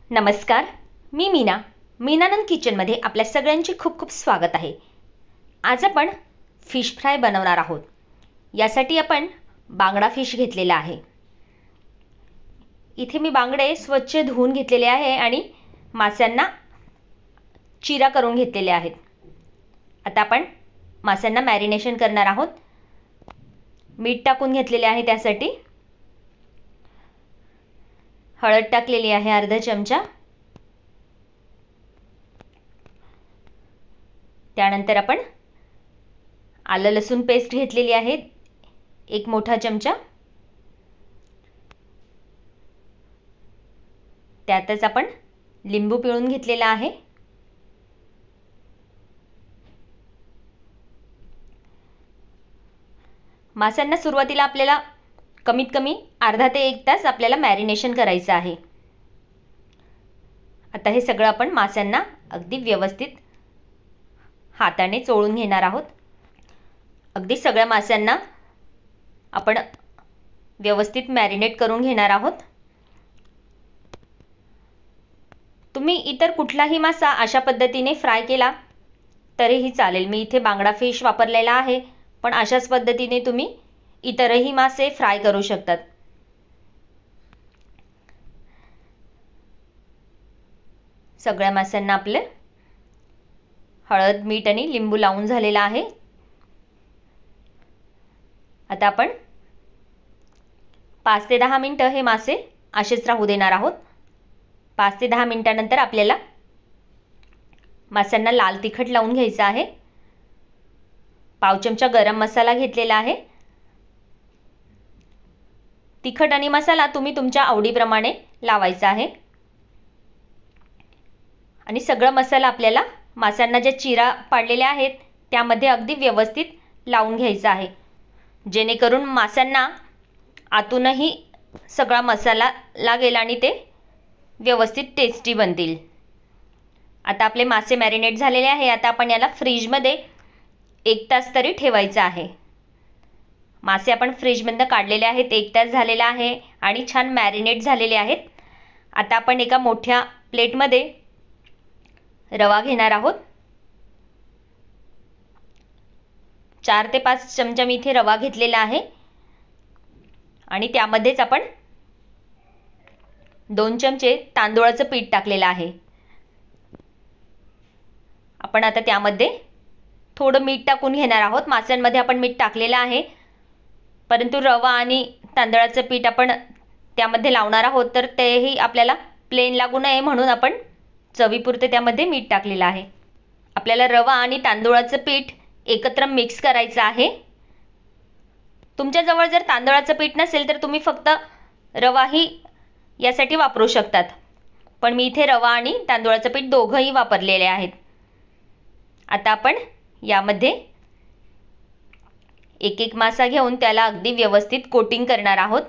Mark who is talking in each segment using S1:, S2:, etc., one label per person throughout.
S1: नमस्कार, मी मीनानंद किचनमध्ये आपल्या सगळ्यांचे खूप खूप स्वागत आहे. आज आपण फिश फ्राय बनवणार आहोत. यासाठी आपण बांगडा फिश घेतलेला आहे. इथे मी बांगडे स्वच्छ धुवून घेतलेले आहे आणि मास्यांना चिरा करून घेतलेले आहेत. आता आपण मास्यांना मॅरिनेशन करणार आहोत. मीठ टाकून घेतलेले आहे. त्यासाठी हळद टाकलेली आहे अर्धा चमचा. त्यानंतर आपण आलं लसूण पेस्ट घेतलेली आहे 1 मोठा चमचा. त्यातच आपण लिंबू पिळून घेतलेला आहे. मास्यांना सुरुवातीला आपल्याला कमीत कमी अर्धा ते 1 तास आपल्याला मॅरिनेशन करायचं आहे. आता हे सगळं आपण मास्यांना अगदी व्यवस्थित हाताने चोळून घेणार आहोत. अगदी सगळ्या मास्यांना आपण व्यवस्थित मॅरिनेट करून घेणार आहोत. तुम्ही इतर कुठलाही मासा अशा पद्धतीने फ्राय केला तरीही चालेल. मी इथे बांगडा फिश वापरलेला आहे, पण अशाच पद्धतीने तुम्ही इतरही मासे फ्राय करू शकतात. सगळ्या मास्यांना आपले हळद, मीठ आणि लिंबू लावून झालेला आहे. आता आपण 5 ते 10 मिनिटं हे मासे असेच राहू देणार आहोत. 5 ते 10 मिनिटांनंतर आपल्याला मास्यांना लाल तिखट लावून घ्यायचं आहे. पाव चमचा गरम मसाला घेतलेला आहे. तिखट आणि मसाला तुम्ही तुमच्या आवडीप्रमाणे लावायचा आहे. आणि सगळा मसाला आपल्याला मास्यांना ज्या चिरा पाडलेल्या आहेत त्यामध्ये अगदी व्यवस्थित लावून घ्यायचा आहे, जेणेकरून मास्यांना आतूनही सगळा मसाला लागेल आणि ते व्यवस्थित टेस्टी बनतील. आता आपले मासे मॅरिनेट झालेले आहे. आता आपण याला फ्रीजमध्ये 1 तास तरी ठेवायचं आहे. मासे आपण फ्रीजमधून काढलेले आहेत. 1 तास झालेला आहे आणि छान मॅरिनेट झालेले आहेत. आता आपण एका मोठ्या प्लेटमध्ये रवा घेणार आहोत. 4 ते 5 चमचा मी इथे रवा घेतलेला आहे आणि त्यामध्येच आपण 2 चमचे तांदूळाचं पीठ टाकलेलं आहे. आपण आता त्यामध्ये थोडं मीठ टाकून घेणार आहोत. मास्यांमध्ये आपण मीठ टाकलेलं आहे, परंतु रवा आणि तांदळाचं पीठ आपण त्यामध्ये लावणार आहोत, तर तेही आपल्याला प्लेन लागू नये म्हणून आपण चवीपुरते त्यामध्ये मीठ टाकलेलं आहे. आपल्याला रवा आणि तांदूळाचं पीठ एकत्र मिक्स करायचं आहे. तुमच्याजवळ जर तांदळाचं पीठ नसेल तर तुम्ही फक्त रवाही यासाठी वापरू शकतात, पण मी इथे रवा आणि तांदूळाचं पीठ दोघंही वापरलेले आहेत. आता आपण यामध्ये एक एक मासा घेऊन त्याला अगदी व्यवस्थित कोटिंग करणार आहोत.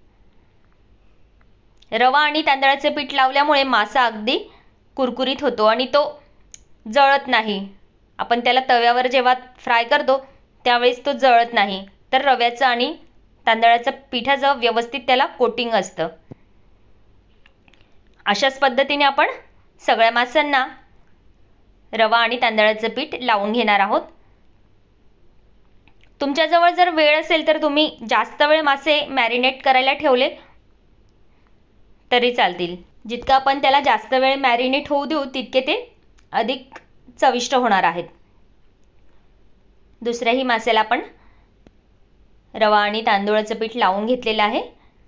S1: रवा आणि तांदळाचे पीठ लावल्यामुळे मासा अगदी कुरकुरीत होतो आणि तो जळत नाही. आपण त्याला तव्यावर जेव्हा फ्राय करतो त्यावेळेस तो जळत नाही, तर रव्याचं आणि तांदळाच्या पिठाचं व्यवस्थित त्याला कोटिंग असतं. अशाच पद्धतीने आपण सगळ्या माशांना रवा आणि तांदळाचं पीठ लावून घेणार आहोत. तुमच्याजवळ जर वेळ असेल तर तुम्ही जास्त वेळ मासे मॅरिनेट करायला ठेवले तरी चालतील. जितकं आपण त्याला जास्त वेळ मॅरिनेट होऊ देऊ तितके ते अधिक चविष्ट होणार आहेत. दुसऱ्याही मासेला आपण रवा आणि तांदूळाचं पीठ लावून घेतलेलं आहे.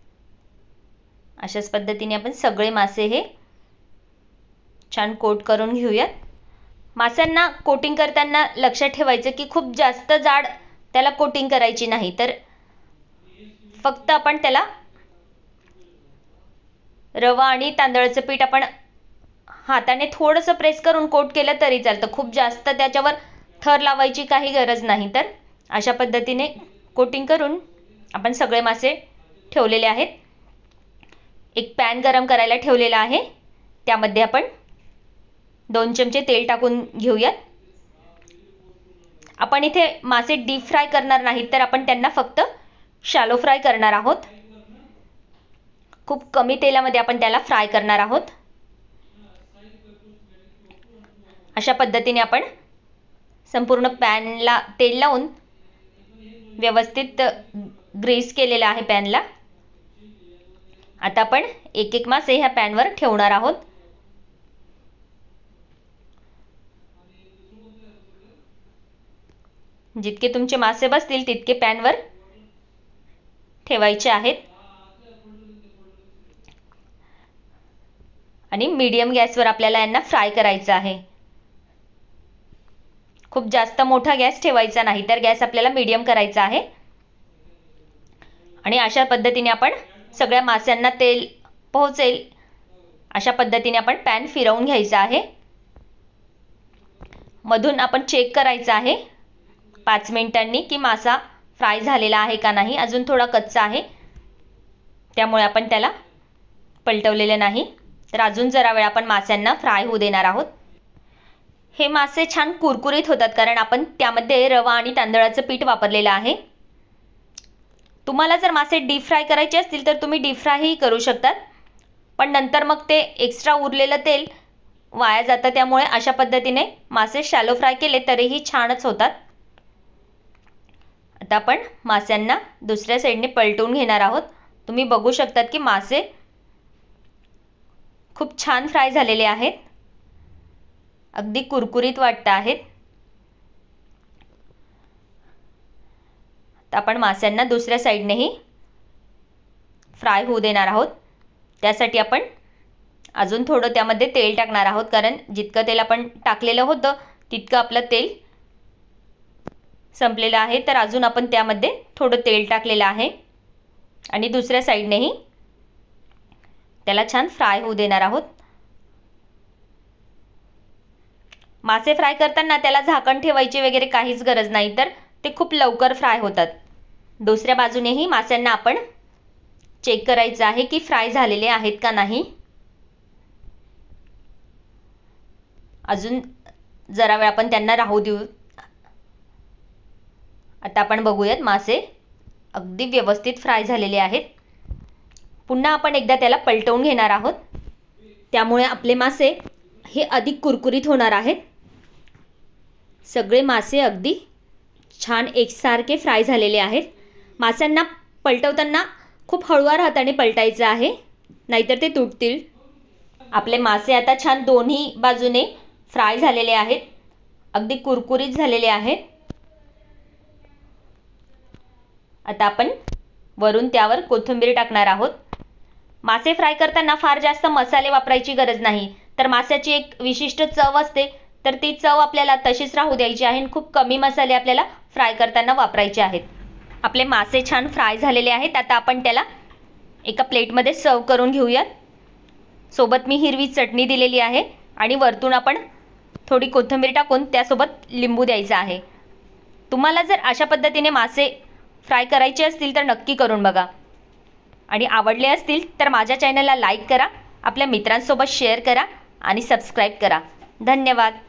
S1: अशाच पद्धतीने आपण सगळे मासे हे छान कोट करून घेऊयात. माशांना कोटिंग करताना लक्षात ठेवायचं की खूप जास्त जाड त्याला कोटिंग करायची नाही, तर फक्त आपण त्याला रवा आणि तांदळाचं पीठ आपण हाताने थोडंसं प्रेस करून कोट केलं तरी चालतं. खूप जास्त त्याच्यावर थर लावायची काही गरज नाही. तर अशा पद्धतीने कोटिंग करून आपण सगळे मासे ठेवलेले आहेत. एक पॅन गरम करायला ठेवलेला आहे. त्यामध्ये आपण 2 चमचे तेल टाकून घेऊयात. आपण इथे मासे डीप फ्राय करणार नाहीत, तर आपण त्यांना फक्त शॅलो फ्राय करणार आहोत. खूप कमी तेलामध्ये आपण त्याला फ्राय करणार आहोत. अशा पद्धतीने आपण संपूर्ण पॅनला तेल लावून व्यवस्थित ग्रीस केलेला आहे पॅनला. आता आपण एक एक मासे ह्या पॅनवर ठेवणार आहोत. जितके तुमचे मासे बसतील तितके पॅनवर ठेवायचे आहेत आणि मीडियम गॅसवर आपल्याला यांना फ्राय करायचं आहे. खूप जास्त मोठा गॅस ठेवायचा नाही, तर गॅस आपल्याला मीडियम करायचा आहे. आणि अशा पद्धतीने आपण सगळ्या मास्यांना तेल पोहोचेल अशा पद्धतीने आपण पॅन फिरवून घ्यायचा आहे. मधून आपण चेक करायचं आहे 5 मिनिटांनी की मासा फ्राय झालेला आहे का नाही. अजून थोडा कच्चा आहे, त्यामुळे आपण त्याला पलटवलेले नाही. तर अजून जरा वेळ आपण मास्यांना फ्राय होऊ देणार आहोत. हे मासे छान कुरकुरीत होतात कारण आपण त्यामध्ये रवा आणि तांदळाचं पीठ वापरलेलं आहे. तुम्हाला जर मासे डीप फ्राय करायचे असतील तर तुम्ही डीप फ्रायही करू शकतात, पण नंतर मग ते एक्स्ट्रा उरलेलं तेल वाया जातं. त्यामुळे अशा पद्धतीने मासे शॅलो फ्राय केले तरीही छानच होतात. आता आपण मास्यांना दुसऱ्या साईडने पलटवून घेणार आहोत. तुम्ही बघू शकतात की मासे खूप छान फ्राय झालेले आहेत, अगदी कुरकुरीत वाटत आहेत. तर आपण मास्यांना दुसऱ्या साईडनेही फ्राय होऊ देणार आहोत. त्यासाठी आपण अजून थोडं त्यामध्ये तेल टाकणार आहोत, कारण जितकं तेल आपण टाकलेलं होतं तितकं आपलं तेल संपलेलं आहे. तर अजून आपण त्यामध्ये थोडं तेल टाकलेलं आहे आणि दुसऱ्या साईडनेही त्याला छान फ्राय होऊ देणार आहोत. मासे फ्राय करताना त्याला झाकण ठेवायची वगैरे काहीच गरज नाही, तर ते खूप लवकर फ्राय होतात. दुसऱ्या बाजूनेही मास्यांना आपण चेक करायचं आहे की फ्राय झालेले आहेत का नाही. अजून जरा वेळ आपण त्यांना राहू देऊ. आता आपण बघूयात मासे अगदी व्यवस्थित फ्राय झालेले आहेत. पुन्हा आपण एकदा त्याला पलटवून घेणार आहोत, त्यामुळे आपले मासे हे अधिक कुरकुरीत होणार आहेत. सगळे मासे अगदी छान एकसारखे फ्राय झालेले आहेत. मास्यांना पलटवताना खूप हळूवार हाताने पलटायचं आहे, नाहीतर ते तुटतील. आपले मासे आता छान दोन्ही बाजूने फ्राय झालेले आहेत, अगदी कुरकुरीत झालेले आहेत. आता आपण वरून त्यावर कोथिंबीर टाकणार आहोत. मासे फ्राय करताना फार जास्त मसाले वापरायची गरज नाही, तर मास्याची एक विशिष्ट चव असते, तर ती चव आपल्याला तशीच राहू द्यायची आहे. खूप कमी मसाले आपल्याला फ्राय करताना वापरायचे आहेत. आपले मासे छान फ्राय झालेले आहेत. आता आपण त्याला एका प्लेटमध्ये सर्व करून घेऊयात. सोबत मी हिरवी चटणी दिलेली आहे आणि वरतून आपण थोडी कोथिंबीर टाकून त्यासोबत लिंबू द्यायचा आहे. तुम्हाला जर अशा पद्धतीने मासे फ्राय करायचे असतील तर नक्की करून बघा आणि आवडले असतील तर माझ्या चॅनलला लाईक करा, आपल्या मित्रांसोबत शेअर करा आणि सबस्क्राईब करा. धन्यवाद.